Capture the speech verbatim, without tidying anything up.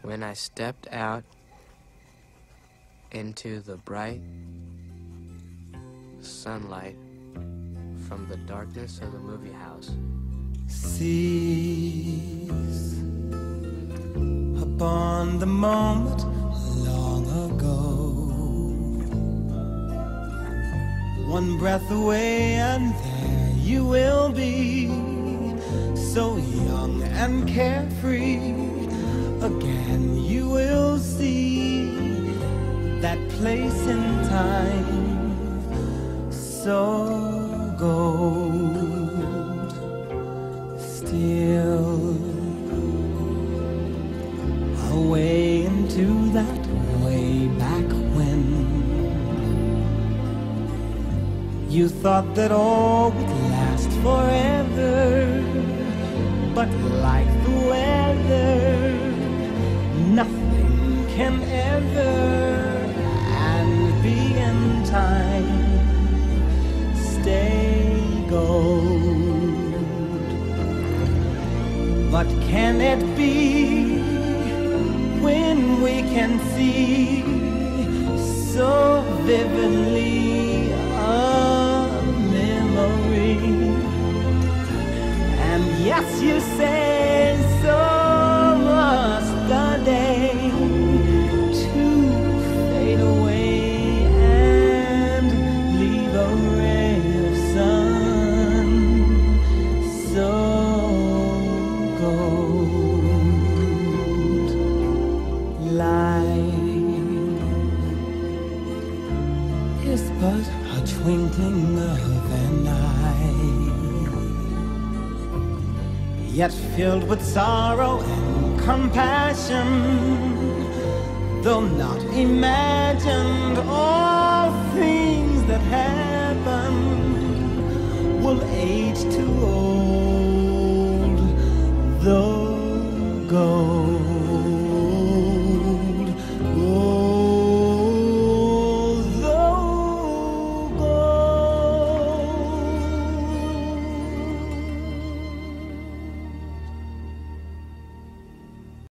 When I stepped out into the bright sunlight from the darkness of the movie house. Seize upon the moment long ago, one breath away and there you will be, so young and carefree. Again you will see that place in time, so gold still, away into that way back when you thought that all would last forever, but like the weather, nothing can ever, and be in time, stay gold. But can it be when we can see so vividly a memory? And yes, you say so must the day to fade away and leave a ray of sun, so gold. Life is but a twinkling of an eye, yet filled with sorrow and compassion, though not imagined. All things that happen will age too old.